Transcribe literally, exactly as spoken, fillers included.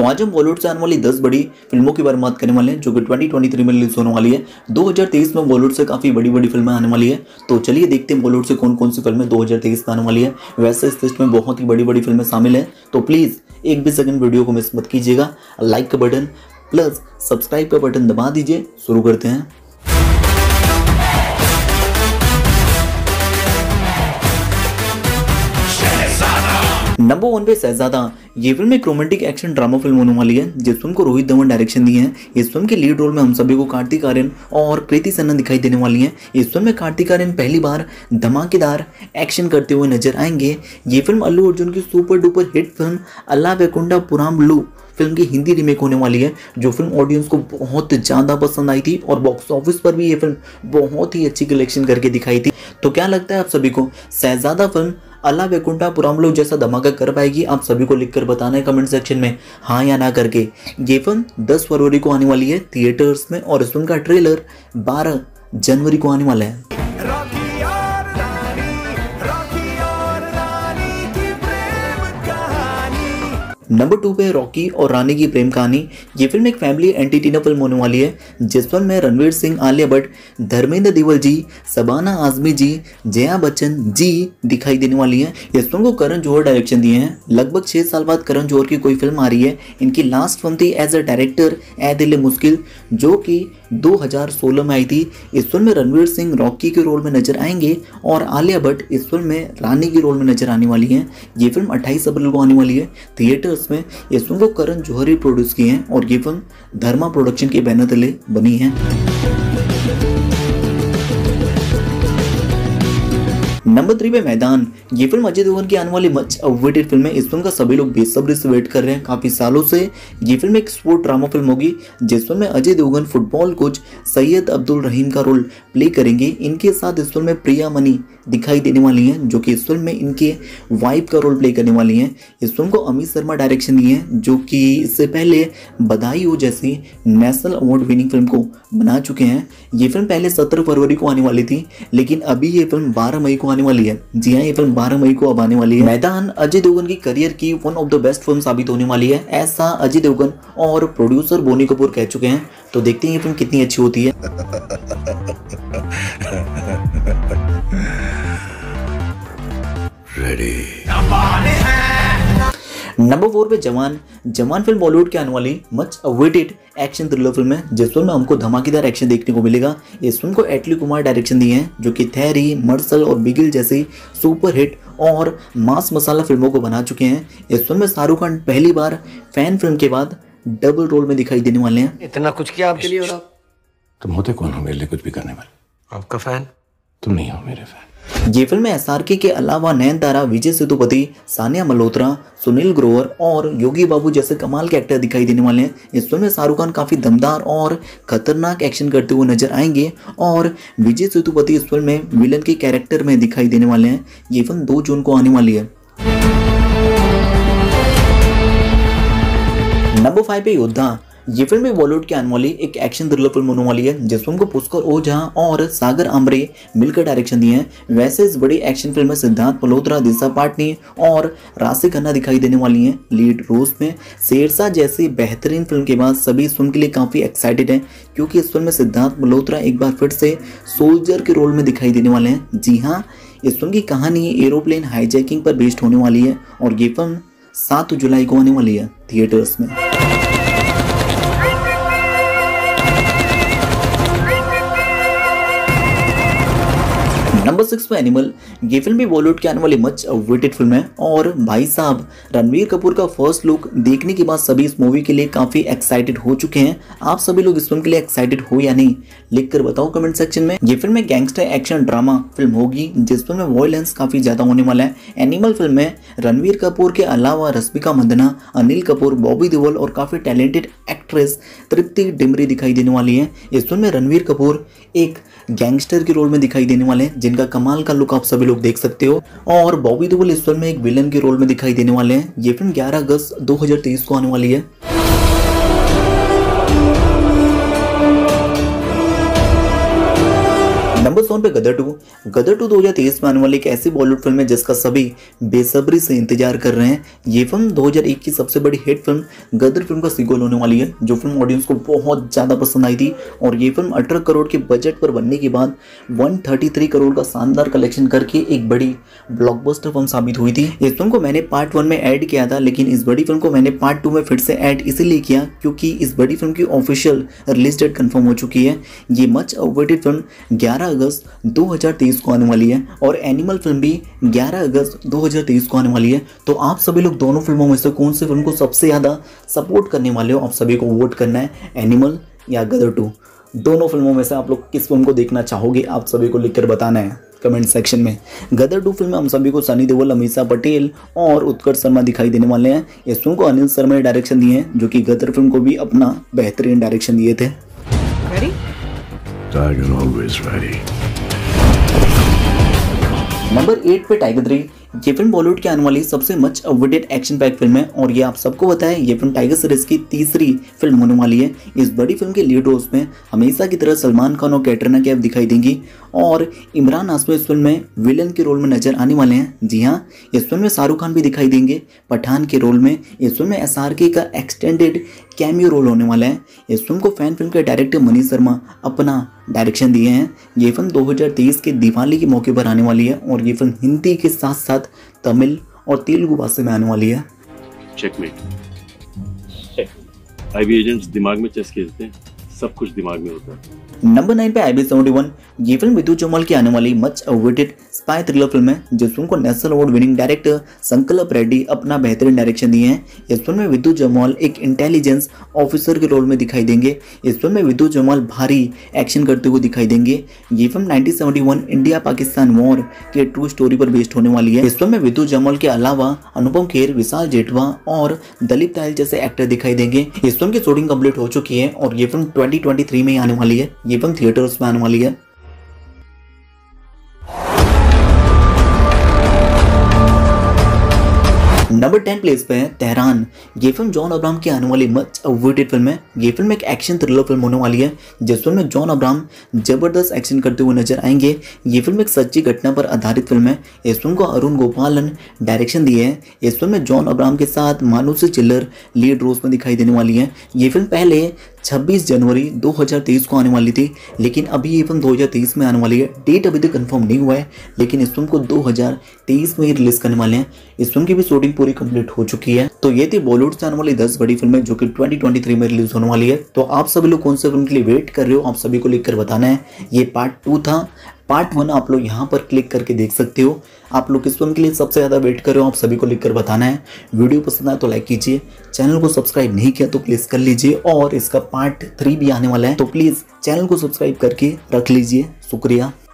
आज हम बॉलीवुड से आने वाली दस बड़ी फिल्मों के बारे में बात करने वाले हैं जो कि ट्वेंटी ट्वेंटी थ्री में रिलीज होने वाली है। दो हज़ार तेईस में बॉलीवुड से काफी बड़ी बड़ी फिल्में आने वाली है। तो चलिए देखते हैं बॉलीवुड से कौन कौन सी फिल्में दो हज़ार तेईस में आने वाली है। वैसे इस लिस्ट में बहुत ही बड़ी बड़ी फिल्में शामिल है, तो प्लीज एक भी सेकंड वीडियो को मिस मत कीजिएगा। लाइक का बटन प्लस सब्सक्राइब का बटन दबा दीजिए। शुरू करते हैं। नंबर वन पे शहजादा। ये फिल्म एक रोमांटिक एक्शन ड्रामा फिल्म होने वाली है जिस फिल्म को रोहित धवन डायरेक्शन दिए हैं। इस फिल्म के लीड रोल में हम सभी को कार्तिक आर्यन और कृति सनन दिखाई देने वाली हैं। इस फिल्म में कार्तिक आर्यन पहली बार धमाकेदार एक्शन करते हुए नजर आएंगे। ये फिल्म अल्लू अर्जुन की super duper hit film Ala Vaikunthapurramuloo film की हिंदी रीमेक होने वाली है, जो फिल्म ऑडियंस को बहुत ज़्यादा पसंद आई थी और बॉक्स ऑफिस पर भी ये फिल्म बहुत ही अच्छी कलेक्शन करके दिखाई थी। तो क्या लगता है आप सभी को शहजादा फिल्म अल्ला वेकुंठा पुरामलू जैसा धमाका कर पाएगी? आप सभी को लिखकर बताना है कमेंट सेक्शन में हाँ या ना करके। ये फिल्म दस फरवरी को आने वाली है थिएटर्स में और इस फिल्म का ट्रेलर बारह जनवरी को आने वाला है। नंबर टू पे रॉकी और रानी की प्रेम कहानी। ये फिल्म एक फैमिली एंटरटेनर फिल्म होने वाली है जिस फिल्म में रणवीर सिंह, आलिया भट्ट, धर्मेंद्र देवल जी, शबाना आजमी जी, जया बच्चन जी दिखाई देने वाली है। इस फिल्म को करण जौहर डायरेक्शन दिए हैं। लगभग छह साल बाद करण जौहर की कोई फिल्म आ रही है। इनकी लास्ट फिल्म थी as a director Ae Dil Mushkil जो कि दो हज़ार सोलह में आई थी। इस फिल्म में रणवीर सिंह रॉकी के रोल में नजर आएंगे और आलिया भट्ट इस फिल्म में रानी के रोल में नजर आने वाली हैं। ये फिल्म अट्ठाईस अप्रैल को आने वाली है थिएटर्स में। इस फिल्म को करण जौहर ही प्रोड्यूस किए हैं और ये फिल्म धर्मा प्रोडक्शन के बैनर तले बनी है। नंबर थ्री पे मैदान। ये फिल्म अजय देवगन की आने वाली मच अवेटेड फिल्म है। इस फिल्म का सभी लोग बेसब्री से वेट कर रहे हैं काफी सालों से। ये फिल्म एक स्पोर्ट ड्रामा फिल्म होगी जिस फिल्म में अजय देवगन फुटबॉल कोच सैयद अब्दुल रहीम का रोल प्ले करेंगे। इनके साथ इस फिल्म में प्रिया मनी दिखाई देने वाली हैं जो कि इस फिल्म में इनके वाइफ का रोल प्ले करने वाली हैं। इस फिल्म को अमित शर्मा डायरेक्शन दिए हैं जो कि इससे पहले बधाई हो जैसी नेशनल अवार्ड विनिंग फिल्म को बना चुके हैं। ये फिल्म पहले सत्रह फरवरी को आने वाली थी लेकिन अभी ये फिल्म बारह मई को आने वाली है। जी हाँ, ये फिल्म बारह मई को अब आने वाली है। मैदान अजय देवगन की करियर की one of the best film साबित होने वाली है, ऐसा अजय देवगन और प्रोड्यूसर बोनी कपूर कह चुके हैं। तो देखते हैं ये फिल्म कितनी अच्छी होती है। रेडी। नंबर फोर पे जवान। जवान फिल्म बॉलीवुड के आने वाली much awaited action thriller film है जिस फिल्म में हमको धमाकेदार एक्शन देखने को मिलेगा। इस फिल्म को एटली कुमार डायरेक्शन दिए हैं जो कि थैरी, मर्सल और बिगिल जैसी सुपर हिट और मास मसाला फिल्मों को बना चुके हैं। इस फिल्म में शाहरुख खान पहली बार फैन फिल्म के बाद डबल रोल में दिखाई देने वाले हैं। इतना कुछ किया आपके लिए? और आप तुम होते कौन हो मेरे लिए कुछ भी करने वाले? आपका फैन? तुम नहीं हो मेरे फैन। ये फिल्म में एसआरके के अलावा नयनतारा, विजय सेतुपति, सानिया मल्होत्रा, सुनील ग्रोवर और योगी बाबू जैसे कमाल के एक्टर दिखाई देने वाले हैं। इस फिल्म में शाहरुख खान काफी दमदार और खतरनाक एक्शन करते हुए नजर आएंगे और विजय सेतुपति इस फिल्म में विलन के कैरेक्टर में दिखाई देने वाले हैं। ये फिल्म दो जून को आने वाली है। नंबर फाइव पे योद्धा। ये फिल्म भी बॉलीवुड की आने वाली एक एक्शन थ्रिलर फिल्म होने वाली है जिस फिल्म को पुष्कर ओझा और सागर आमरे मिलकर डायरेक्शन दिए हैं। वैसे इस बड़ी एक्शन फिल्म में सिद्धार्थ मल्होत्रा, दिशा पाटनी और राशि खन्ना दिखाई देने वाली हैं लीड रोल्स में। शेरशाह जैसी बेहतरीन फिल्म के बाद सभी इस फिल्म के लिए काफी एक्साइटेड हैं क्योंकि इस फिल्म में सिद्धार्थ मल्होत्रा एक बार फिर से सोल्जर के रोल में दिखाई देने वाले हैं। जी हाँ, इस फिल्म की कहानी एरोप्लेन हाईजैकिंग पर बेस्ड होने वाली है और ये फिल्म सात जुलाई को आने वाली है थिएटर्स में। नंबर सिक्स पे एनिमल। ये फिल्म भी बॉलीवुड की आने वाली मच अवेटेड फिल्म है और भाई साहब रणवीर कपूर का फर्स्ट लुक देखने के बाद सभी इस मूवी के लिए काफी एक्साइटेड हो चुके हैं। आप सभी लोग इस फिल्म के लिए एक्साइटेड हो या नहीं लिखकर बताओ कमेंट सेक्शन में। ये फिल्म एक गैंगस्टर एक्शन ड्रामा फिल्म होगी जिस फिल्म में वॉयलेंस काफी ज्यादा होने वाला है। एनिमल फिल्म में रणवीर कपूर के अलावा रश्मिका मंदाना, अनिल कपूर, बॉबी देओल और काफी टैलेंटेड एक्ट्रेस तृप्ति डिमरी दिखाई देने वाली है। इस फिल्म में रणवीर कपूर एक गैंगस्टर के रोल में दिखाई देने वाले हैं जिनका कमाल का लुक आप सभी लोग देख सकते हो और बॉबी देओल इस फिल्म में एक विलन के रोल में दिखाई देने वाले हैं। ये फिल्म ग्यारह अगस्त दो हज़ार तेईस को आने वाली है। नंबर सेवन पे गदर टू। गदर टू दो हज़ार तेईस में आने वाली एक ऐसी बॉलीवुड फिल्म है जिसका सभी बेसब्री से इंतजार कर रहे हैं। ये फिल्म दो हज़ार एक की सबसे बड़ी हिट फिल्म गदर फिल्म का सीक्वल होने वाली है, जो फिल्म ऑडियंस को बहुत ज्यादा पसंद आई थी। और ये फिल्म अठारह करोड़ के बजट पर बनने के बाद एक सौ तैंतीस करोड़ का शानदार कलेक्शन करके एक बड़ी ब्लॉकबस्टर फिल्म साबित हुई थी। इस फिल्म को मैंने पार्ट वन में ऐड किया था, लेकिन इस बड़ी फिल्म को मैंने पार्ट टू में फिर से ऐड इसीलिए किया क्योंकि इस बड़ी फिल्म की ऑफिशियल रिलीज डेट कंफर्म हो चुकी है। ये मच अवेटेड फिल्म ग्यारह अगस्त दो हज़ार तेईस को आने वाली है और एनिमल फिल्म भी ग्यारह अगस्त दो हज़ार तेईस को आने वाली है। तो आप सभी लोग दोनों फिल्मों में से कौन सी फिल्म को सबसे ज़्यादा सपोर्ट करने वाले हो? आप सभी को वोट करना है, एनिमल या गदर टू। दोनों फिल्मों में से आप लोग किस फिल्म को देखना चाहोगे, आप सभी को लिखकर बताना है कमेंट सेक्शन में। गदर टू फिल्म में हम सभी को सनी देओल, अमीषा पटेल और उत्कर्ष शर्मा दिखाई देने वाले हैं। इस फिल्म को अनिल शर्मा ने डायरेक्शन दिए हैं, जो कि गदर फिल्म को भी अपना बेहतरीन डायरेक्शन दिए थे। Ready? Tiger always ready. Number eight पे टाइगर थ्री। ये फिल्म बॉलीवुड की आने वाली सबसे much awaited action pack film है और ये आप सबको पता है ये फिल्म टाइगर सीरीज की तीसरी फिल्म होने वाली है। इस बड़ी फिल्म के लीड रोल्स में हमेशा की तरह सलमान खान और कैटरीना कैफ दिखाई देंगी और इमरान हाशमी इस फिल्म में विलन के रोल में नजर आने वाले हैं। जी हाँ, इस फिल्म में शाहरुख खान भी दिखाई देंगे पठान के रोल में। इस फिल्म में एस आर के का एक्सटेंडेड कैमियो रोल होने वाला है। इस फिल्म को फैन फिल्म के डायरेक्टर मनीष शर्मा अपना डायरेक्शन दिए हैं। ये फिल्म दो हज़ार तेईस के दिवाली के मौके पर आने वाली है और ये फिल्म हिंदी के साथ साथ तमिल और तेलुगु भाषा में आने वाली है। चेकमेट। आईबी एजेंट्स दिमाग में चेस खेलते हैं, सब कुछ दिमाग में होता है। नंबर नाइन पे आई बी सेवेंटी वन। ये फिल्म विद्युत जमाल की आने वाली much awaited spy thriller film है, जिस फिल्म को नेशनल अवार्ड विनिंग डायरेक्टर संकल्प रेड्डी अपना बेहतरीन डायरेक्शन दिए हैं। इस फिल्म में विद्युत जमाल एक इंटेलिजेंस ऑफिसर के रोल में दिखाई देंगे। इस फिल्म में विद्युत जमाल भारी एक्शन करते हुए दिखाई देंगे। ये film nineteen seventy one India Pakistan war के ट्रू स्टोरी पर बेस्ड होने वाली है। इस फिल्म में विद्युत जमाल के अलावा अनुपम खेर, विशाल जेठवा और दलीप तायल जैसे एक्टर दिखाई देंगे। इस फिल्म की शूटिंग कंप्लीट हो चुकी है और ये फिल्म ट्वेंटी ट्वेंटी थ्री में ही आने वाली है। ये फिल्म थिएटर्स में आने वाली है। नंबर टेन प्लेस पे है तेहरान। ये फिल्म जॉन अब्राहम की आने वाली मच अवेटेड फिल्म है। ये फिल्म एक एक्शन थ्रिलर फिल्म होने वाली है, जिस फिल्म में जॉन अब्राहम जबरदस्त एक्शन करते हुए नजर आएंगे। ये फिल्म एक सच्ची घटना पर आधारित फिल्म है। इस फिल्म को अरुण गोपालन डायरेक्शन दिए हैं। इस फिल्म में जॉन अब्राहम के साथ मानुषी चिल्लर लीड रोल्स में दिखाई देने वाली है। ये फिल्म पहले छब्बीस जनवरी दो हज़ार तेईस को आने वाली थी, लेकिन अभी ये फिल्म दो हज़ार तेईस में आने वाली है। डेट अभी तक कंफर्म नहीं हुआ है, लेकिन इस फिल्म को दो हज़ार तेईस में ही रिलीज करने वाले हैं। इस फिल्म की भी शूटिंग पूरी कंप्लीट हो चुकी है। तो ये थी बॉलीवुड से आने वाली दस बड़ी फिल्में जो कि ट्वेंटी ट्वेंटी थ्री में रिलीज होने वाली है। तो आप सभी लोग कौन से फिल्म के लिए वेट कर रहे हो, आप सभी को लिखकर बताना है। ये पार्ट टू था। पार्ट वन आप लोग यहाँ पर क्लिक करके देख सकते हो। आप लोग किस फिल्म के लिए सबसे ज़्यादा वेट कर रहे हो, आप सभी को लिखकर बताना है। वीडियो पसंद आए तो लाइक कीजिए, चैनल को सब्सक्राइब नहीं किया तो प्लीज़ कर लीजिए, और इसका पार्ट थ्री भी आने वाला है तो प्लीज़ चैनल को सब्सक्राइब करके रख लीजिए। शुक्रिया।